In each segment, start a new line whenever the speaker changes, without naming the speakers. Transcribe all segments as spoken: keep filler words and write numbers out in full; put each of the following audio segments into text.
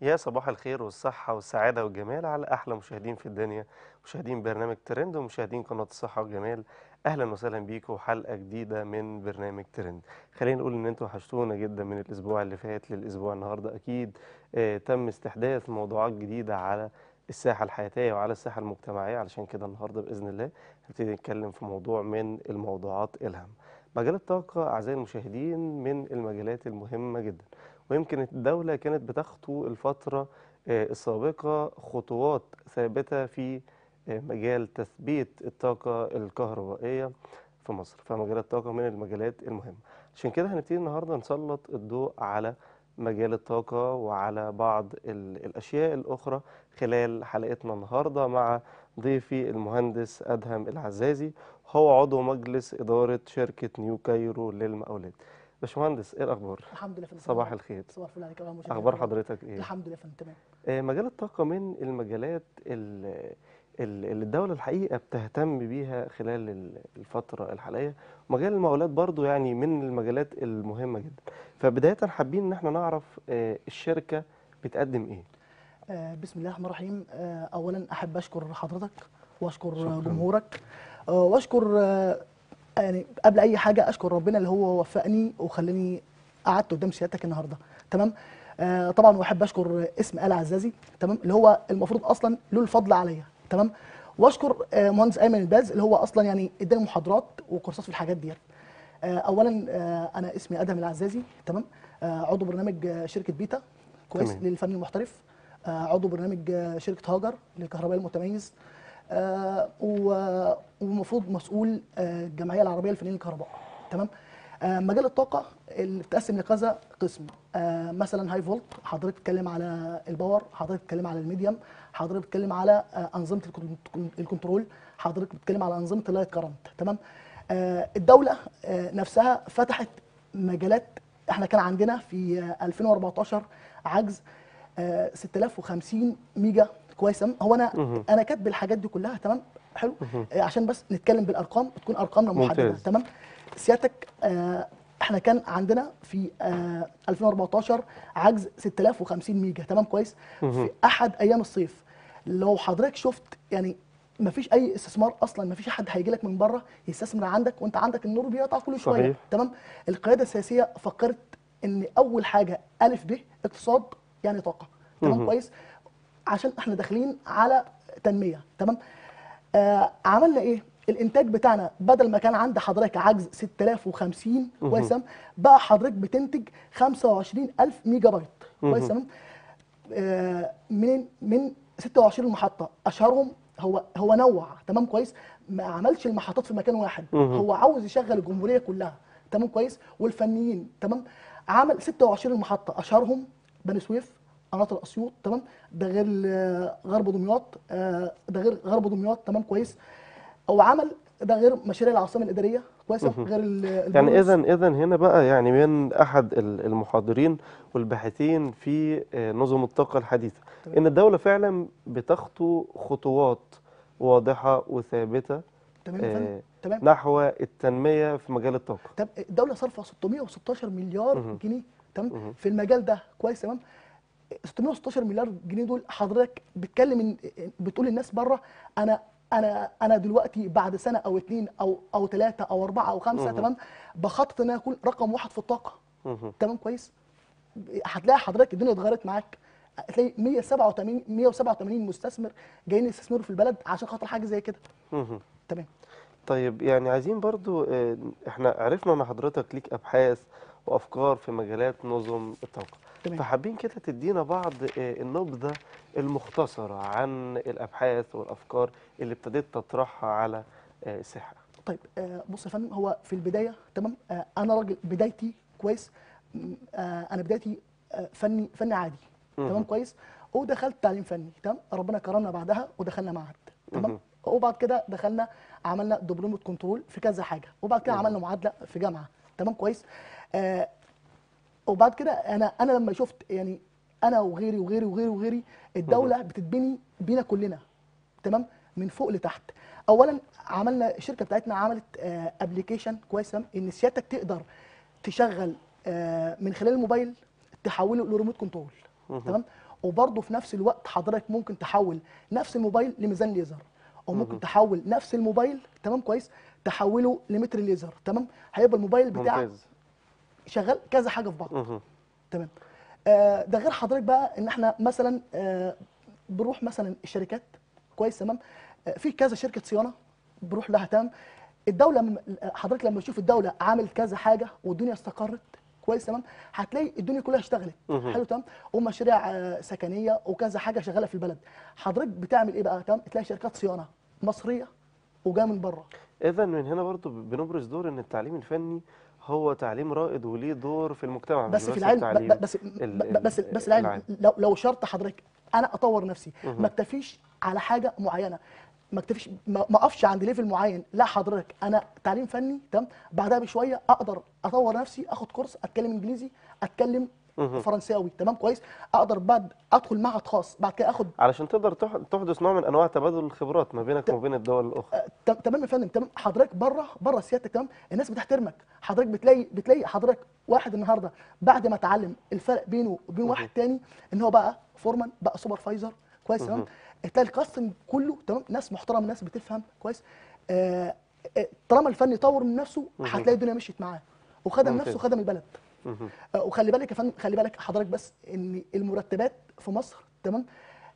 يا صباح الخير والصحة والسعادة والجمال على أحلى مشاهدين في الدنيا، مشاهدين برنامج ترند ومشاهدين قناة الصحة والجمال. أهلا وسهلا بيكم وحلقة جديدة من برنامج ترند. خلينا نقول إن أنتوا وحشتونا جدا من الأسبوع اللي فات للأسبوع النهاردة. أكيد آه تم استحداث موضوعات جديدة على الساحة الحياتية وعلى الساحة المجتمعية، علشان كده النهاردة بإذن الله هنبتدي نتكلم في موضوع من الموضوعات الهامة. مجال الطاقة أعزائي المشاهدين من المجالات المهمة جدا، ويمكن الدولة كانت بتخطو الفترة آه، السابقة خطوات ثابتة في آه، مجال تثبيت الطاقة الكهربائية في مصر. فمجال الطاقة من المجالات المهمة، عشان كده هنبتدي النهاردة نسلط الضوء على مجال الطاقة وعلى بعض ال- الأشياء الأخرى خلال حلقتنا النهاردة مع ضيفي المهندس أدهم العزازي، هو عضو مجلس إدارة شركة نيو كايرو للمقاولات. باشمهندس، إيه الأخبار؟
الحمد لله يا فندم. تمام يا
صباح
رب.
الخير.
صباح الفل عليك يا مشاهدينا
اخبار
الكرام.
حضرتك ايه؟
الحمد لله يا فندم. تمام.
آه، مجال الطاقه من المجالات ال- ال- اللي الدوله الحقيقه بتهتم بيها خلال ال- الفتره الحاليه. ومجال المقاولات برضو يعني من المجالات المهمه جدا. فبدايه حابين ان احنا نعرف آه، الشركه بتقدم ايه.
آه بسم الله الرحمن الرحيم. آه اولا احب اشكر حضرتك واشكر
شكرا.
جمهورك. آه واشكر آه يعني قبل اي حاجه اشكر ربنا اللي هو وفقني وخلاني قعدت قدام سيادتك النهارده. تمام. آه طبعا واحب اشكر اسم آل عزازي، تمام، اللي هو المفروض اصلا له الفضل عليا. تمام. واشكر آه مهندس ايمن الباز اللي هو اصلا يعني اداني محاضرات وكورسات في الحاجات ديت. آه، اولا آه، انا اسمي ادهم العزازي. تمام. آه، عضو برنامج آه، شركه بيتا كويس
تمام.
للفن المحترف. آه، عضو برنامج آه، شركه هاجر للكهرباء المتميز. آه، و- ومفروض مسؤول آه، الجمعيه العربيه للفنانين الكهرباء. تمام. آه، مجال الطاقه اللي بتقسم لكذا قسم. آه، مثلا هاي فولت، حضرتك بتتكلم على الباور، حضرتك بتتكلم على الميديم، حضرتك بتتكلم على آه، انظمه الكنترول- الكنترول، حضرتك بتتكلم على انظمه اللايت كرنت. تمام. آه، الدوله آه، نفسها فتحت مجالات. احنا كان عندنا في آه، ألفين وأربعتاشر عجز آه، ستة آلاف وخمسين ميجا. كويس. تمام. هو انا
مهم.
انا كاتب الحاجات دي كلها. تمام. حلو.
مهم.
آه، عشان بس نتكلم بالارقام تكون ارقامنا محدده.
ممتاز.
تمام. سيادتك آه، احنا كان عندنا في آه، ألفين وأربعتاشر عجز ستة آلاف وخمسين ميجا. تمام. كويس. في
مهم.
احد ايام الصيف، لو حضرتك شفت يعني ما فيش اي استثمار اصلا، ما فيش حد هيجي لك من بره يستثمر عندك وانت عندك النور بيقطع كل شويه.
صحيح.
تمام. القياده السياسيه فكرت ان اول حاجه الف ب اقتصاد يعني طاقه. تمام.
مهم.
كويس. عشان احنا داخلين على تنميه. تمام. آه عملنا ايه؟ الانتاج بتاعنا بدل ما كان عند حضرتك عجز ستة آلاف وخمسين كويس،
مهم.
تمام، بقى حضرتك بتنتج خمسة وعشرين ألف ميجا بايت. كويس.
مهم.
تمام. آه، من من ستة وعشرين محطه، اشهرهم هو هو نوع. تمام. كويس. ما عملش المحطات في مكان واحد،
مهم.
هو عاوز يشغل الجمهوريه كلها. تمام. كويس. والفنيين. تمام. عمل ستة وعشرين محطه، اشهرهم بني سويف، قناطر اسيوط. تمام. ده غير آه، غرب دمياط. آه، ده غير غرب دمياط. تمام. كويس. هو عمل ده غير مشاريع العاصمه الاداريه. كويسه.
مهم.
غير ال-
يعني
البولورز.
اذا اذا هنا بقى يعني من احد ال- المحاضرين والباحثين في آه، نظم الطاقه الحديثه،
تمام.
ان الدوله فعلا بتخطو خطوات واضحه وثابته
تمام يا فندم.
آه،
تمام.
نحو التنميه في مجال الطاقه.
طب الدوله صارفه ستمائة وستاشر مليار
مهم.
جنيه. تمام.
مهم.
في المجال ده. كويس. تمام. ستمائة وستاشر مليار جنيه دول حضرتك بتكلم إن بتقول للناس بره انا انا انا دلوقتي بعد سنه او اتنين او او ثلاثه او اربعه او خمسه،
مهم.
تمام، بخطط ان انا اكون رقم واحد في الطاقه.
مهم.
تمام. كويس. هتلاقي حضرتك الدنيا اتغيرت معاك. هتلاقي مية وسبعة وتمانين مية وسبعة وتمانين مستثمر جايين يستثمروا في البلد عشان خاطر حاجه زي كده.
مهم.
تمام.
طيب يعني عايزين برضو آه، احنا عرفنا ان حضرتك ليك ابحاث وافكار في مجالات نظم الطاقة،
تمام.
فحابين كده تدينا بعض آه، النبذة المختصرة عن الابحاث والافكار اللي ابتديت تطرحها على آه، الساحة.
طيب آه بص يا فندم، هو في البدايه، تمام، آه انا راجل بدايتي كويس. م- آه انا بدايتي آه فني فني عادي. تمام.
مهم.
كويس. ودخلت تعليم فني. تمام. ربنا كرمنا بعدها ودخلنا معهد. تمام.
مهم.
وبعد كده دخلنا عملنا دبلومه كنترول في كذا حاجه، وبعد كده
مهم.
عملنا معادله في جامعه. تمام. كويس. آه وبعد كده انا انا لما شفت يعني انا وغيري وغيري وغيري وغيري
مهم.
الدوله بتتبني بينا كلنا. تمام. من فوق لتحت. اولا عملنا الشركه بتاعتنا عملت ابلكيشن كويس، تمام، ان سيادتك تقدر تشغل آه، من خلال الموبايل تحوله لريموت كنترول.
مهم.
تمام. وبرضه في نفس الوقت حضرتك ممكن تحول نفس الموبايل لميزان ليزر، او ممكن تحول نفس الموبايل تمام كويس تحوله لمتر ليزر. تمام، هيبقى الموبايل بتاعك
ممتاز.
شغال كذا حاجه في بعض.
مهم.
تمام. آه ده غير حضرتك بقى ان احنا مثلا آه بنروح مثلا الشركات كويس. تمام، آه في كذا شركه صيانه بروح لها. تمام، الدوله م- حضرتك لما تشوف الدوله عملت كذا حاجه والدنيا استقرت كويس. تمام، هتلاقي الدنيا كلها اشتغلت.
مهم.
حلو. تمام، ومشاريع آه، سكنيه وكذا حاجه شغاله في البلد. حضرتك بتعمل ايه بقى؟ تمام، تلاقي شركات صيانه مصريه وجايه من بره.
إذا من هنا برضو بنبرز دور إن التعليم الفني هو تعليم رائد وليه دور في المجتمع، مش
بس في
بس
العلم ب- ب-
التعليم
بس
ال-
ب-
ال-
بس بس العلم
العام.
لو لو شرط حضرتك انا اطور نفسي، ما
مهم.
اكتفيش على حاجه معينه، ما اكتفيش ما ما اقفش عند ليفل معين. لا حضرتك انا تعليم فني تمام، بعدها بشويه اقدر اطور نفسي، اخد كورس اتكلم انجليزي، اتكلم
مهم.
فرنساوي. تمام كويس، اقدر بعد ادخل معهد خاص، بعد كده اخد
علشان تقدر تح- تحدث نوع من أنواع تبادل الخبرات ما بينك وما بين الدول الأخرى.
ت- تمام يا فندم. تمام، حضرتك بره بره سيادتك تمام، الناس بتحترمك. حضرتك بتلاقي بتلاقي حضرتك واحد النهارده بعد ما اتعلم الفرق بينه وبين واحد
مهم.
تاني، ان هو بقى فورمان، بقى سوبرفايزر كويس. تمام،
مهم.
تلاقي الكاستنج كله تمام، ناس محترمه، ناس بتفهم كويس. آه آه، طالما الفني طور من نفسه
مهم.
هتلاقي الدنيا مشيت معاه وخدم نفسه
ممتاز.
وخدم البلد.
مهم.
آه، وخلي بالك يا فندم، خلي بالك حضرتك بس ان المرتبات في مصر تمام،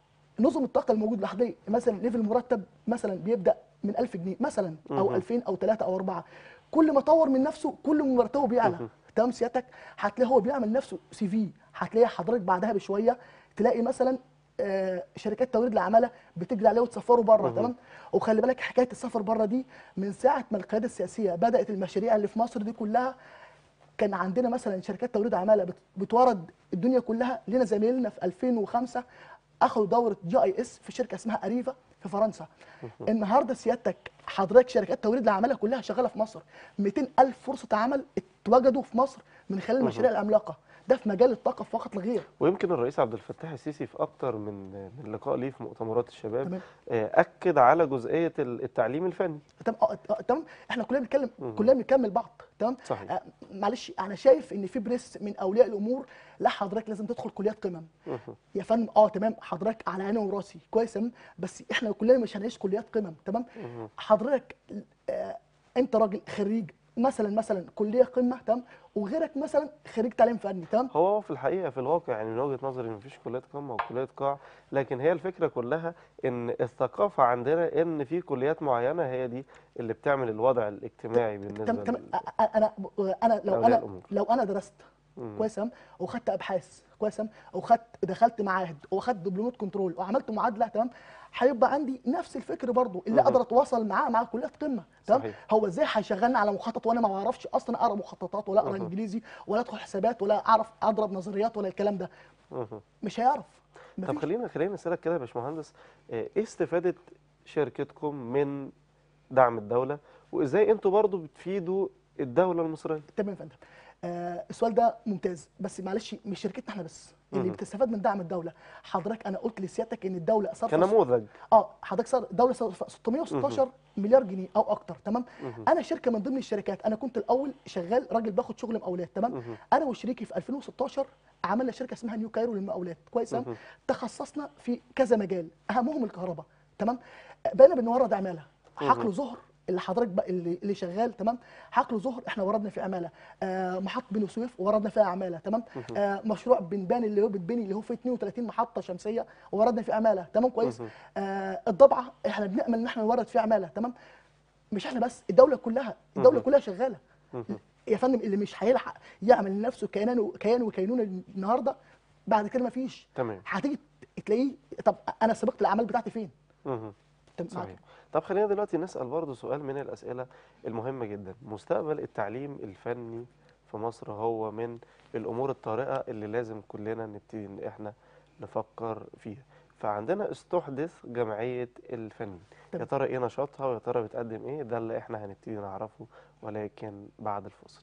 نظم الطاقه الموجود لحضرتك مثلا ليفل مرتب مثلا بيبدا من ألف جنيه مثلا او
مهم.
ألفين او ثلاثة او أربعة. كل ما طور من نفسه كل ما مرتبه بيعلى.
مهم.
تمام سيادتك، هتلاقي هو بيعمل نفسه سي في، هتلاقي حضرتك بعدها بشويه تلاقي مثلا آه، شركات توريد العماله بتجري عليه وتسفره بره.
مهم.
تمام، وخلي بالك حكايه السفر بره دي من ساعه ما القياده السياسيه بدات المشاريع اللي في مصر دي كلها، كان عندنا مثلا شركات توريد عماله بت- بتورد الدنيا كلها. لنا زمايلنا في ألفين وخمسة اخذوا دوره جي اي اس في شركه اسمها اريفا في فرنسا. النهارده سيادتك حضرتك شركات توريد العماله كلها شغاله في مصر، مئتين ألف فرصه عمل اتوجدوا في مصر من خلال
مهم.
المشاريع العملاقه. ده في مجال الطاقه فقط لا غير.
ويمكن الرئيس عبد الفتاح السيسي في أكتر من من لقاء ليه في مؤتمرات الشباب
تمام.
آه، أكد على جزئية ال- التعليم الفني.
تمام آه، آه، تمام، احنا كلنا بنتكلم،
مهم.
كلنا بنكمل بعض. تمام.
صحيح.
آه، معلش انا شايف ان في بريس من اولياء الامور، لا حضرتك لازم تدخل كليات قمم.
مهم.
يا فندم اه تمام، حضرتك على عيني وراسي كويس. تمام، بس احنا كلنا مش هنعيش كليات قمم. تمام،
مهم.
حضرتك آه انت راجل خريج مثلا مثلا كليه قمه تمام، وغيرك مثلا خريج تعليم فني. تمام،
هو في الحقيقة في الواقع يعني من وجهة نظري مفيش كليات قمة وكليات قاع، لكن هي الفكرة كلها إن الثقافة عندنا إن في كليات معينة هي دي اللي بتعمل الوضع الاجتماعي
تمام
بالنسبة
تمام.
ل-
أ- أ- انا انا لو
لأولياء
انا
الأمور.
لو انا درست
مم.
كويس تمام، وخدت ابحاث كويس تمام، وخدت دخلت معاهد واخدت دبلومات كنترول وعملت معادله تمام، هيبقى عندي نفس الفكر برضو اللي
مهم.
اقدر اتواصل معاه مع كليات قمه. تمام،
صحيح.
هو ازاي هيشغلني على مخطط وانا ما بعرفش اصلا اقرا مخططات ولا اقرا
مهم.
انجليزي ولا ادخل حسابات ولا اعرف اضرب نظريات ولا الكلام ده؟
مهم.
مش هيعرف.
طب
مفيش.
خلينا خلينا نسألك كده يا باشمهندس، آه، إيه استفادة شركتكم من دعم الدولة، وإزاي أنتوا برضو بتفيدوا الدولة المصرية؟
تمام يا فندم. آه السؤال ده ممتاز، بس معلش مش شركتنا احنا بس اللي
مهم.
بتستفاد من دعم الدوله. حضرتك انا قلت لسيادتك ان الدوله صرف
كنموذج.
اه حضرتك صار الدوله صرف ستمائة وستاشر مليار جنيه او اكتر. تمام،
مهم.
انا شركه من ضمن الشركات، انا كنت الاول شغال راجل باخد شغل مقاولات. تمام،
مهم.
انا وشريكي في ألفين وستاشر عملنا شركه اسمها نيو كايرو للمقاولات كويس. تمام،
مهم.
تخصصنا في كذا مجال اهمهم الكهرباء. تمام، بقينا بنورد عماله حقل
مهم.
ظهر اللي حضرتك بقى اللي, اللي شغال. تمام، حقل ظهر احنا وردنا في عماله. آه محطه بني سويف وردنا فيها عماله. تمام،
مهم.
آه مشروع بنبان اللي هو بتبني اللي هو فيه اثنين وثلاثين محطه شمسيه وردنا في عماله. تمام كويس.
مهم.
آه الضبعه احنا بنامل ان احنا نورد فيه عماله. تمام، مش احنا بس، الدوله كلها الدوله
مهم.
كلها شغاله.
مهم.
يا فندم اللي مش هيلحق يعمل لنفسه كيان كيان وكينونه النهارده بعد كده مفيش.
تمام.
هتيجي تلاقيه طب انا سبقت الاعمال بتاعتي فين؟
مهم.
تمام، معاك.
صحيح. طب خلينا دلوقتي نسأل برضو سؤال من الأسئلة المهمة جدا. مستقبل التعليم الفني في مصر هو من الأمور الطارئة اللي لازم كلنا نبتدي إن إحنا نفكر فيها. فعندنا استحدث جمعية الفنيين، يا
تمام.
ترى إيه نشاطها ويا ترى بتقدم إيه؟ ده اللي إحنا هنبتدي نعرفه ولكن بعد الفاصل.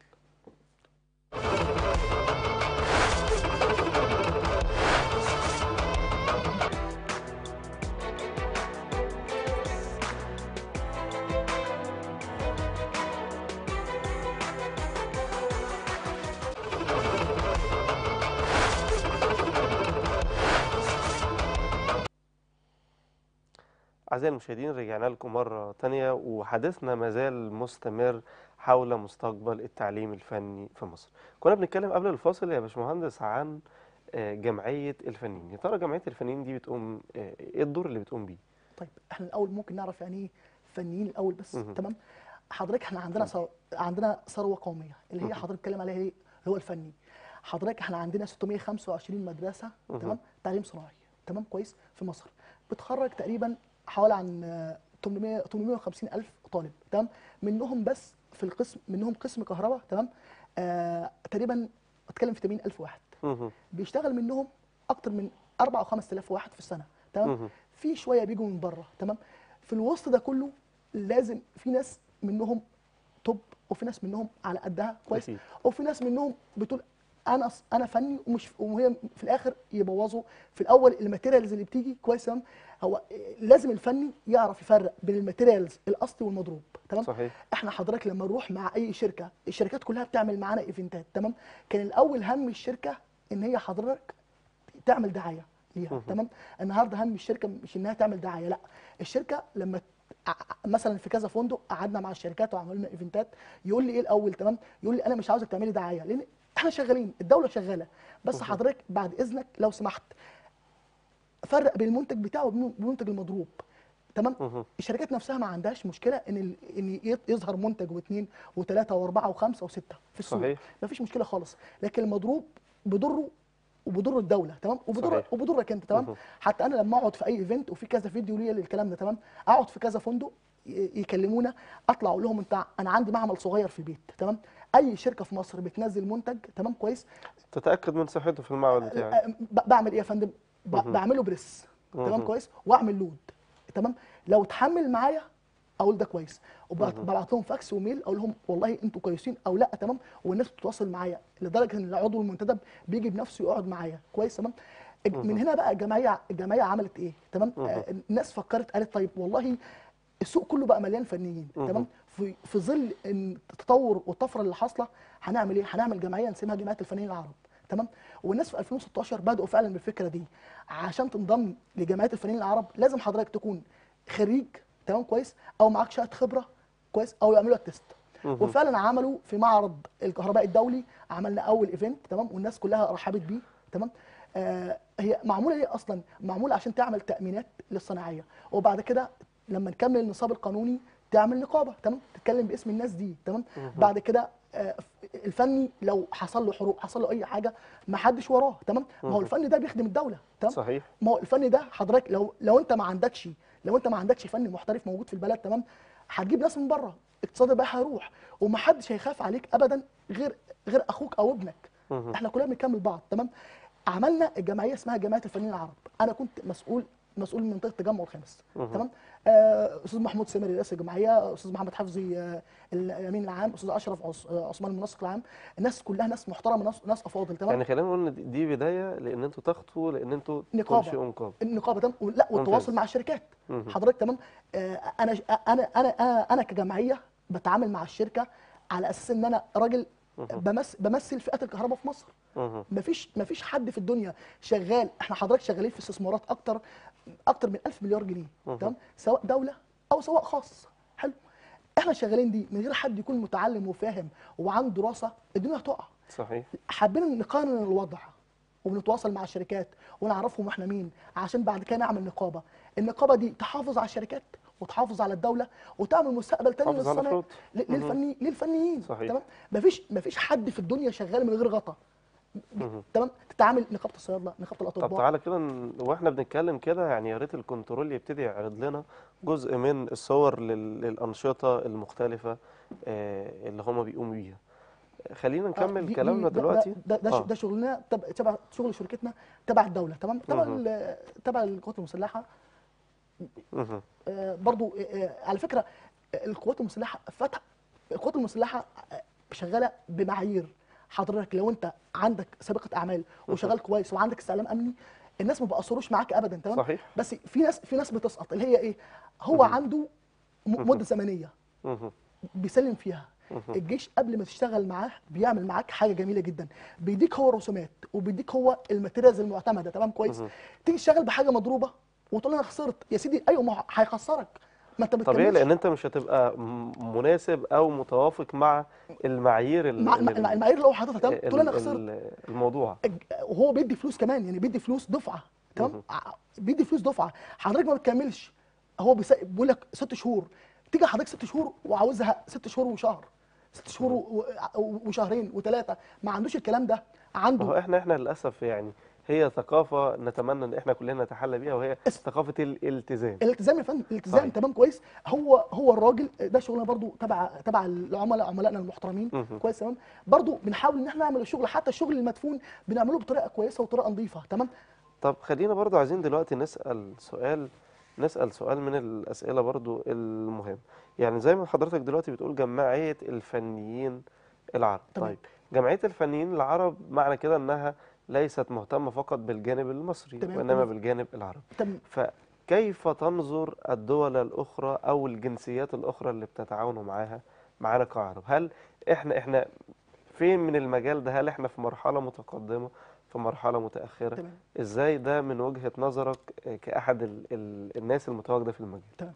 أعزائي المشاهدين، رجعنا لكم مرة تانية وحديثنا ما زال مستمر حول مستقبل التعليم الفني في مصر. كنا بنتكلم قبل الفاصل يا باشمهندس عن آه، جمعية الفنيين. يا ترى جمعية الفنيين دي بتقوم آه، ايه الدور اللي بتقوم بيه؟
طيب احنا الاول ممكن نعرف يعني ايه فنيين الاول بس.
مهم.
تمام. حضرتك احنا عندنا
اتفضل.
ثروه عندنا ثروه قوميه اللي هي
مهم.
حضرتك بتتكلم عليها ايه اللي هو الفني. حضرتك احنا عندنا ستمية وخمسة وعشرين مدرسه
مهم.
تمام تعليم صناعي تمام كويس في مصر، بتخرج تقريبا حوالي عن آه، ثمانمائة ثمانمائة وخمسين الف طالب تمام. منهم بس في القسم منهم قسم كهرباء تمام آه تقريبا بتكلم في ثمانين الف واحد،
مهم.
بيشتغل منهم اكتر من أربعة او خمسة آلاف واحد في السنه تمام.
مهم.
في شويه بيجوا من بره تمام. في الوسط ده كله لازم في ناس منهم توب، وفي ناس منهم على قدها كويس،
أكيد.
وفي ناس منهم بتقول انا أص- انا فني ومش، وهي في الاخر يبوظوا في الاول الماتيريالز اللي بتيجي كويس تمام. هو لازم الفني يعرف يفرق بين الماتيريالز الاصلي والمضروب تمام.
صحيح.
احنا حضرتك لما نروح مع اي شركه، الشركات كلها بتعمل معانا ايفنتات تمام. كان الاول هم الشركه ان هي حضرتك تعمل دعايه ليها
مهم.
تمام. النهارده هم الشركه مش انها تعمل دعايه، لا، الشركه لما ع- مثلا في كذا فندق قعدنا مع الشركات وعملنا لنا ايفنتات، يقول لي ايه الاول تمام، يقول لي انا مش عاوزك تعملي دعايه لان احنا شغالين، الدوله شغاله، بس
مهم.
حضرتك بعد اذنك لو سمحت فرق بين المنتج بتاعه وبين المنتج المضروب تمام.
مهم.
الشركات نفسها ما عندهاش مشكله ان ال- ان ي- يظهر منتج واثنين وثلاثه واربعه وخمسه وسته في السوق،
صحيح.
ما فيش مشكله خالص، لكن المضروب بضره وبضر الدوله تمام، وبضر
صحيح.
وبضرك انت تمام.
مهم.
حتى انا لما اقعد في اي ايفنت وفي كذا فيديو ليا للكلام ده تمام، اقعد في كذا فندق ي- يكلمونا، اطلع اقول لهم انت انا عندي معمل صغير في البيت تمام. اي شركه في مصر بتنزل منتج تمام كويس،
تتأكد من صحته في المعمل بتاعك.
ب- بعمل ايه يا فندم؟ ب-
مهم.
بعمله بريس تمام
مهم.
كويس، واعمل لود تمام. لو اتحمل معايا اقول ده كويس،
مهم.
وببعت لهم فاكس وميل اقول لهم والله انتوا كويسين او لا تمام، والناس بتتواصل معايا لدرجه ان العضو المنتدب بيجي بنفسه يقعد معايا كويس تمام. من
مهم.
هنا بقى الجمعيه الجمعيه عملت ايه تمام.
مهم.
آه الناس فكرت قالت طيب والله السوق كله بقى مليان فنيين
مهم.
تمام، في في ظل ان التطور والطفره اللي حاصله هنعمل ايه؟ هنعمل جمعيه نسميها جمعيه الفنيين العرب تمام. والناس في ألفين وستاشر بداوا فعلا بالفكره دي. عشان تنضم لجمعيه الفنانين العرب لازم حضرتك تكون خريج تمام كويس، او معاك شهاده خبره كويس، او يعملوا لك تيست.
مهم.
وفعلا عملوا في معرض الكهرباء الدولي، عملنا اول ايفنت تمام، والناس كلها رحبت بيه تمام. آه هي معموله ليه اصلا؟ معموله عشان تعمل تامينات للصناعيه، وبعد كده لما نكمل النصاب القانوني تعمل نقابه تمام، تتكلم باسم الناس دي تمام.
مهم.
بعد كده آه، الفني لو حصل له حروق، حصل له اي حاجه، ما حدش وراه تمام. ما هو
مهم.
الفني ده بيخدم الدوله تمام.
صحيح.
ما هو الفني ده حضرتك لو لو انت ما عندكش لو انت ما عندكش فني محترف موجود في البلد تمام، هتجيب ناس من بره، اقتصاد بقى هيروح، ومحدش هيخاف عليك ابدا غير غير اخوك او ابنك.
مهم.
احنا كلنا بنكمل بعض تمام. عملنا الجمعيه اسمها جمعيه الفنانين العرب، انا كنت مسؤول مسؤول من منطقه التجمع الخامس
مهم.
تمام. آه، استاذ محمود سامري رئيس الجمعيه، استاذ محمد حفظي آه، الامين العام، استاذ اشرف عث- آه، عثمان المنسق العام. الناس كلها ناس محترمه، ناس ناس افاضل تمام.
يعني خلينا نقول ان دي دي بدايه لان انتوا تخطوا لان انتوا
نقابه
تنشئوا نقابه.
النقابه تمام، لا والتواصل
ممتاز.
مع الشركات
مهم.
حضرتك تمام. آه، انا انا انا انا انا كجمعيه بتعامل مع الشركه على اساس ان انا راجل
مهم.
بمثل بمثل فئات الكهرباء في مصر.
مهم.
مفيش مفيش حد في الدنيا شغال، احنا حضرتك شغالين في استثمارات اكتر اكتر من ألف مليار جنيه
مهم.
تمام، سواء دوله او سواء خاص. حلو. احنا شغالين دي من غير حد يكون متعلم وفاهم وعنده دراسه، الدنيا هتقع.
صحيح.
حابين نقارن الوضع وبنتواصل مع الشركات ونعرفهم احنا مين، عشان بعد كده نعمل نقابه. النقابه دي تحافظ على الشركات وتحافظ على الدوله وتعمل مستقبل تاني
حافظ على
للصناعه
فروض.
ل-
مهم.
للفني للفنيين
صحيح.
تمام. مفيش مفيش حد في الدنيا شغال من غير غطا
مهم.
تمام. تتعامل نقابه الصيادله، نقابه
طب
الاطباء.
تعالى كده ن- واحنا بنتكلم كده، يعني يا ريت الكنترول يبتدي يعرض لنا جزء من الصور لل- للأنشطة المختلفة آه، اللي هما بيقوموا بيها. خلينا
آه،
نكمل
دي
كلامنا
دي ده ده
دلوقتي.
ده, ده, ش-
اه.
ده شغلنا تبع تبع شغل شركتنا تبع الدوله تمام، تبع
مهم.
ال- تبع القوات المسلحه.
مهم.
آه، برضو آه، آه، على فكره آه، القوات المسلحه فتح القوات المسلحه آه، شغاله بمعايير. حضرتك لو انت عندك سابقه اعمال وشغال كويس وعندك استعلام امني، الناس ما بيقصروش معاك ابدا تمام.
صحيح.
بس في ناس في ناس بتسقط اللي هي ايه، هو
مهم.
عنده م-
مهم.
مده زمنيه
مهم.
بيسلم فيها.
مهم.
الجيش قبل ما تشتغل معاه بيعمل معاك حاجه جميله جدا، بيديك هو الرسومات وبيديك هو الماتيريالز المعتمده تمام كويس.
مهم.
تيجي تشتغل بحاجه مضروبه وتقول انا خسرت يا سيدي. ايوه، ما هو هيخسرك، ما انت
طبيعي،
بتكملش
لان انت مش هتبقى م- مناسب او متوافق مع المعايير ال-
مع الم-
ال-
الم- المعايير اللي هو حاططها. تمام، تقول انا
ال-
خسرت.
ال- الموضوع.
الج- وهو بيدي فلوس كمان، يعني بيدي فلوس دفعه. تمام،
مهم.
ع- بيدي فلوس دفعه، حضرتك ما بتكملش. هو بيس- بيقول لك ست شهور، تيجي حضرتك ست شهور وعاوزها ست شهور وشهر، ست شهور
مهم.
و- و- وشهرين وثلاثه. ما عندوش الكلام ده
ما
عنده.
هو احنا احنا للاسف يعني هي ثقافه نتمنى ان احنا كلنا نتحلى بيها، وهي
اس-
ثقافه الالتزام.
الالتزام يا فندم، الالتزام.
صحيح.
تمام، كويس. هو هو الراجل ده شغلنا برضو تبع تبع العملاء، عملائنا المحترمين.
مهم.
كويس، تمام. برضو بنحاول ان احنا نعمل الشغل، حتى الشغل المدفون بنعمله بطريقه كويسه وطريقه نظيفه. تمام.
طب خلينا برضو عايزين دلوقتي نسأل سؤال نسأل سؤال من الأسئلة برضو المهم. يعني زي ما حضرتك دلوقتي بتقول جمعية الفنيين العرب.
تمام،
طيب، جمعية الفنيين العرب معنى كده أنها ليست مهتمة فقط بالجانب المصري
تمام،
وإنما
تمام،
بالجانب العربي.
تمام.
فكيف تنظر الدول الأخرى أو الجنسيات الأخرى اللي بتتعاونوا معاها معانا كعرب؟ هل إحنا إحنا فين من المجال ده؟ هل احنا في مرحلة متقدمة، في مرحلة متأخرة؟
تمام،
ازاي ده من وجهة نظرك آه، كأحد ال ال الناس المتواجدة في المجال؟
تمام.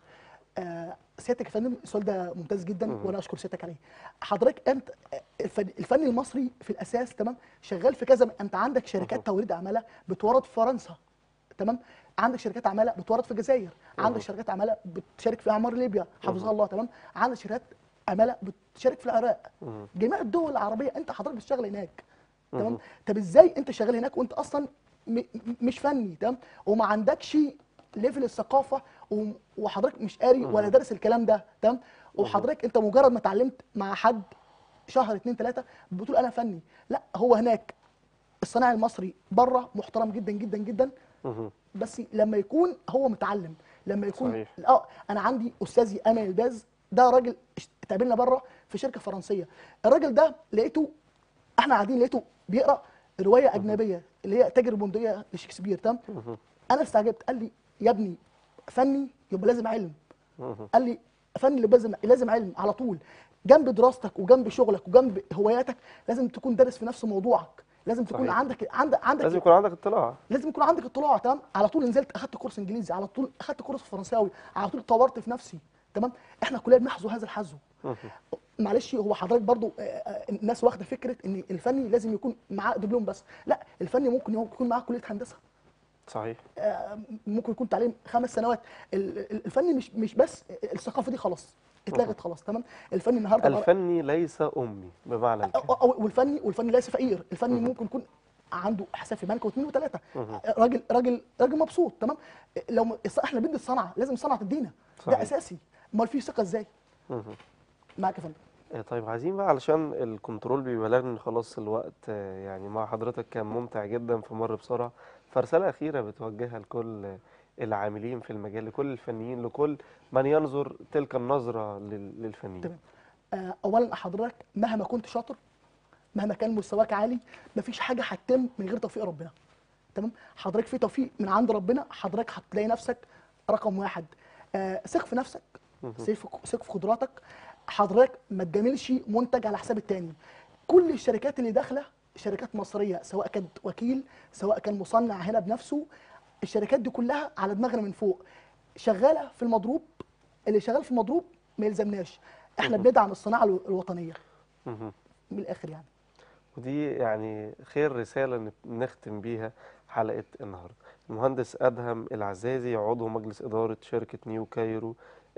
آه سيادتك يا فندم، السؤال ده ممتاز جدا
مهم.
وانا اشكر سيادتك عليه. حضرتك انت آه، الفن, الفن المصري في الاساس، تمام، شغال في كذا. انت عندك
مهم.
شركات توريد عماله بتورد في فرنسا. تمام، عندك شركات عماله بتورد في الجزائر، عندك
مهم.
شركات عماله بتشارك في اعمار ليبيا حفظها
مهم.
الله. تمام، عندك شركات عماله بتشارك في العراق.
مهم.
جميع الدول العربيه انت حضرتك بتشتغل هناك. تمام.
مهم.
طب ازاي انت شغال هناك وانت اصلا م م- مش فني؟ تمام، وما عندكش ليفل الثقافه، و- وحضرتك مش قاري ولا
مهم.
دارس الكلام ده. تمام،
مهم.
وحضرتك انت مجرد ما اتعلمت مع حد شهر اتنين تلاته بتقول انا فني. لا، هو هناك الصناعي المصري بره محترم جدا جدا جدا،
مهم.
بس لما يكون هو متعلم، لما يكون
صحيح.
اه انا عندي استاذي امل الباز، ده راجل اشت- اتقابلنا بره في شركه فرنسيه. الراجل ده لقيته، احنا قاعدين لقيته بيقرا روايه
مهم.
اجنبيه اللي هي تاجر البندقيه لشكسبير. تمام،
مهم.
انا استعجبت. قال لي يا ابني، فني يبقى لازم علم.
مهم.
قال لي فني اللي لازم لازم علم على طول، جنب دراستك وجنب شغلك وجنب هواياتك لازم تكون دارس في نفس موضوعك، لازم تكون
صحيح.
عندك عندك
لازم
عندك
يكون عندك اطلاع.
لازم يكون عندك اطلاع. تمام، على طول نزلت اخدت كورس انجليزي، على طول اخدت كورس فرنساوي، على طول طورت في نفسي. تمام، احنا كلنا بنحظو هذا الحظو.
مهم.
معلش، هو حضرتك برضو آه، آه، الناس واخده فكره ان الفني لازم يكون معاه دبلوم بس. لا، الفني ممكن يكون معاه كليه هندسه،
صحيح.
آه، ممكن يكون تعليم خمس سنوات. ال- ال- الفني مش مش بس الثقافه دي خلاص
مهم.
اتلغت خلاص. تمام، الفني النهارده بقى-
الفني ليس أمي بمعنى
أو-
الكلمة.
أو- والفني والفني ليس فقير. الفني
مهم.
ممكن يكون عنده حساب في بنك واثنين وثلاثه،
مهم.
راجل راجل راجل مبسوط. تمام، لو م- احنا بندي الصنعه لازم الصنعه تدينا، ده
صحيح.
اساسي. امال في ثقه ازاي؟
مهم.
معاك يا فندم.
آه، طيب، عايزين بقى علشان الكنترول بيبلغني خلاص الوقت، آه، يعني مع حضرتك كان ممتع جدا فمر بسرعة. فرسالة أخيرة بتوجهها لكل آه، العاملين في المجال، لكل الفنيين، لكل من ينظر تلك النظرة لل- للفنيين.
تمام، آه، اولا حضرتك مهما كنت شاطر، مهما كان مستواك عالي، مفيش حاجه هتتم من غير توفيق ربنا. تمام، حضرتك في توفيق من عند ربنا، حضرتك هتلاقي نفسك رقم واحد. آه، ثق في نفسك،
مهم.
ثق في ثق في قدراتك. حضرتك ما تجاملش منتج على حساب التاني. كل الشركات اللي داخله شركات مصريه، سواء كانت وكيل سواء كان مصنع هنا بنفسه، الشركات دي كلها على دماغنا من فوق، شغاله في المضروب. اللي شغال في المضروب ما يلزمناش، احنا
مهم.
بندعم الصناعه الو- الوطنيه
مهم.
من الاخر يعني.
ودي يعني خير رسالة نت- نختم بيها حلقة النهاردة. المهندس أدهم العزازي، عضو مجلس إدارة شركة نيو كايرو،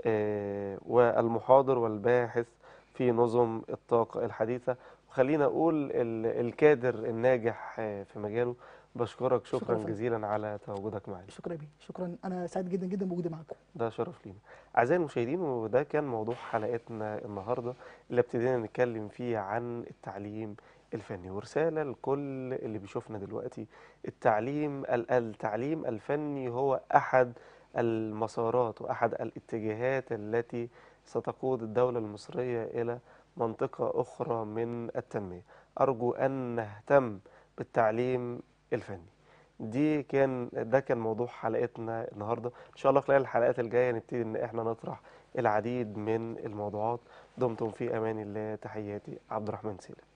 آه، والمحاضر والباحث في نظم الطاقة الحديثة، وخلينا أقول ال- الكادر الناجح آه، في مجاله. بشكرك
شكرا
شكرا
يا فندم.
جزيلا على تواجدك معنا.
شكرا يا بيه، شكرا، انا سعيد جدا جدا بوجودي معاكم.
ده شرف لينا. أعزائي المشاهدين، وده كان موضوع حلقتنا النهاردة اللي ابتدينا نتكلم فيه عن التعليم الفني، ورسالة لكل اللي بيشوفنا دلوقتي. التعليم ال- التعليم الفني هو أحد المسارات وأحد الاتجاهات التي ستقود الدولة المصرية إلى منطقة أخرى من التنمية. أرجو أن نهتم بالتعليم الفني. دي كان ده كان موضوع حلقتنا النهارده. ان شاء الله خلال الحلقات الجايه نبتدي ان احنا نطرح العديد من الموضوعات. دمتم في امان الله. تحياتي عبد الرحمن سيلة.